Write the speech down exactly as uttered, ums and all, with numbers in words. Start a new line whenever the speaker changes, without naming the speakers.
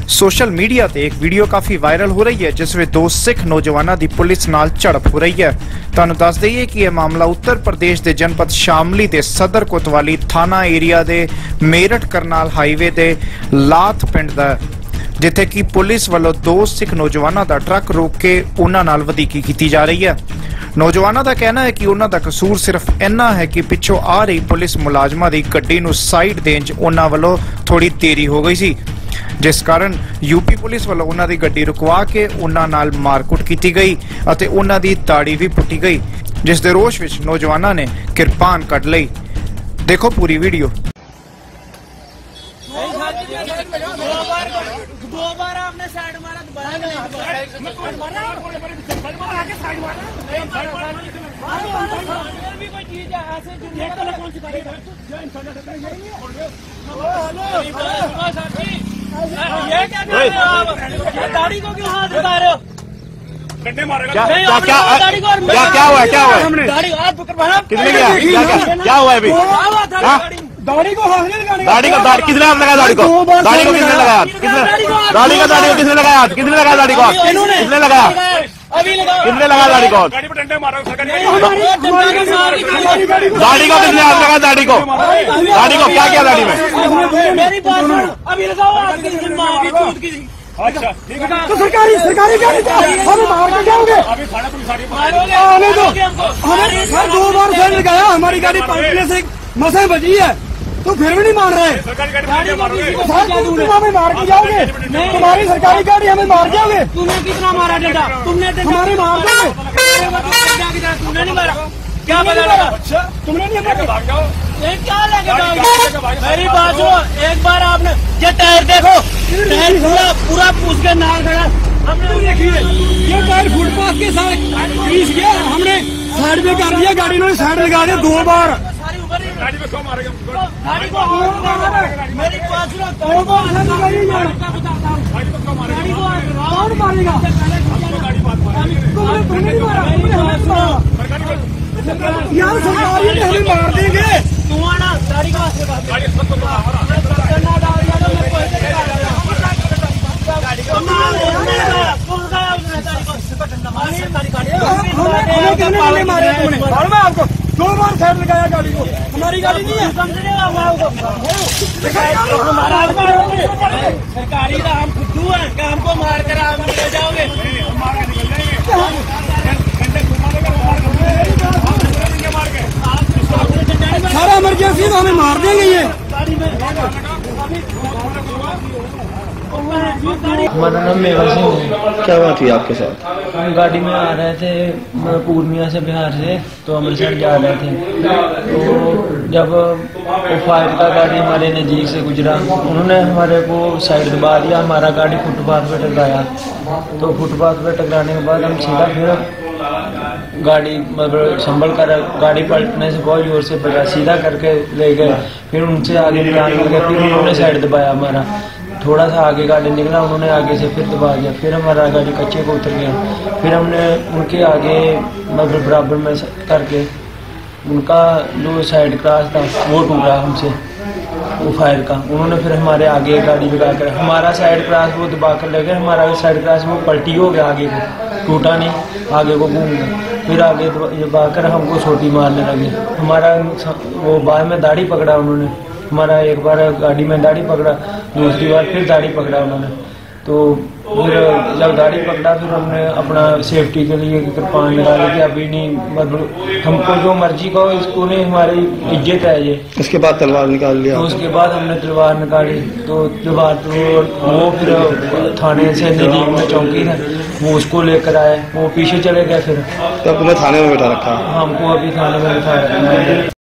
Social media ते एक video काफी वायरल हो रही है जिसमें दो सिख नौजवानों की पुलिस नाल झड़प हो रही है। तुहानू दस दईए कि यह मामला उत्तर प्रदेश के जनपद शामली के सदर कोतवाली थाना एरिया के मेरठ करनाल हाईवे के लाथ पिंड दा जिथे कि पुलिस वालों दो सिख नौजवानों का ट्रक रोक के उन्हां नाल वधीकी की जा रही है। नौजवानों का कहना है कि उन्हां दा कसूर सिर्फ इन्ना है कि पिछों आ रही पुलिस मुलाजमां दी गड्डी नूं साइड देण च उन्हां वालों थोड़ी देरी हो गई सी, जिस कारण यूपी पुलिस वालों उन्हां दी गड्डी रुकवा के उन्हां नाल मारकुट की गई अते उन्हां दी ताड़ी भी पुट्टी गई, जिस दे रोष विच नौजवानों ने किरपान कढ लई। देखो पूरी वीडियो।
दो बार आपने साइड मारा दोबारा भी कोई चीज है ऐसे कौन सी ये क्या कर रहे हो आप? दाढ़ी को क्यों हाथ लगा रहे हो? क्या क्या क्या क्या हुआ क्या हुआ दाढ़ी कितने क्या हुआ अभी? दाढ़ी को दाढ़ी को दाढ़ी किसने हाथ लगाया? दाढ़ी को दाढ़ी को किसने लगाया? किसने दाढ़ी का दाढ़ी को किसने लगाया? किसने लगाया दाढ़ी को? किसने लगाया? अभी किसने लगाया दाढ़ी को? दाढ़ी को किसने हाथ लगाया? दाढ़ी को दाढ़ी को क्या किया दाढ़ी में? मेरी बात अभी लगाओ। अच्छा ठीक है तो सरकारी सरकारी गाड़ी हमें मार के जाओगे? अभी थाना पुलिस आने दो। हमें सर दो बार साइड लगाया, हमारी गाड़ी पलटने से मसे बची है तो फिर भी नहीं मान रहे। तुम हमें मार के जाओगे? तुम्हारी सरकारी गाड़ी हमें मार जाओगे? तुमने कितना मारा डंडा? तुमने हमारे मार दोगे? तुमने नहीं मारा क्या पता लगा? तुमने नहीं मारा क्या लगे? मेरी बात सुनो, एक बार आपने ये टायर देखो, टायर पूरा पूरा पूछ के नाल खड़ा हमने देखिए ये टायर फुटपाथ के साथ ग्रीस गया, हमने साइड में कर दिया, गाड़ी ने साइड लगा दिया दो बार। गाड़ी में क्यों मारेगा? गाड़ी को मेरी बात सुनो, कौन को अलग गाड़ी को गाड़ी को कौन मारेगा? तुमने तुमने नहीं मारा, तुमने यार सरकारी ने हमें मार देंगे। तुम आना गाड़ी का गाड़ी सबको करना डाल दिया तो मैं पैसे लगा दूंगा। गाड़ी को मार देना कौन सा उसने गाड़ी को डंडा मार दिया? गाड़ी गाड़ी हमें कहने नहीं मारे तुमने, और मैं आपको दो बार साइड लगाया गाड़ी को। हमारी गाड़ी नहीं है, समझने हमारा सरकारी का हम खुद्दू है कि हमको मार कर आप ले जाओगे? सारा इमरजेंसी तो हमें मार देंगे ये।
हमारा नाम मेवा सिंह है।
क्या बात हुई आपके साथ?
हम गाड़ी में आ रहे थे पूर्णिया से, बिहार से, तो अमृतसर जा रहे थे। तो जब वो फायर का गाड़ी हमारे नज़दीक से गुजरा, उन्होंने हमारे को साइड दबा दिया, हमारा गाड़ी फुटपाथ पे टकराया। तो फुटपाथ पे टकराने के बाद हम सीधा फिर गाड़ी मतलब संभल कर गाड़ी पलटने से बहुत जोर से बचा, सीधा करके ले गए। फिर उनसे आगे निकालने लगे, फिर उन्होंने साइड दबाया, हमारा थोड़ा सा आगे गाड़ी निकला, उन्होंने आगे से फिर दबा दिया, फिर हमारा गाड़ी कच्चे को उतर गया। फिर हमने उनके आगे मतलब बराबर में करके उनका जो साइड क्रॉस था वो टूटा हमसे, वो फायर का। उन्होंने फिर हमारे आगे गाड़ी लगा कर हमारा साइड क्रॉस वो दबा कर ले गए, हमारा साइड क्रॉस वो पलटी हो गया, आगे को टूटा नहीं, आगे को घूम गया। फिर आगे दबा कर हमको छोटी मारने लगे। हमारा वो बाद में दाढ़ी पकड़ा उन्होंने, हमारा एक बार गाड़ी में दाढ़ी पकड़ा, दूसरी बार फिर दाढ़ी पकड़ा उन्होंने। तो फिर जब दाढ़ी पकड़ा फिर हमने अपना सेफ्टी के लिए कृपान निकाली कि अभी नहीं मतलब हमको जो मर्जी कहो, इसको नहीं, हमारी इज्जत है ये।
उसके बाद तलवार निकाल लिया?
तो उसके बाद हमने तलवार निकाली, तो तलवार तो वो फिर थाने से नजदीक में चौकी है, वो उसको लेकर आए, वो पीछे चले गए। फिर
तब तुम्हें थाने में बैठा रखा?
हमको अभी थाने में बैठा रखा है।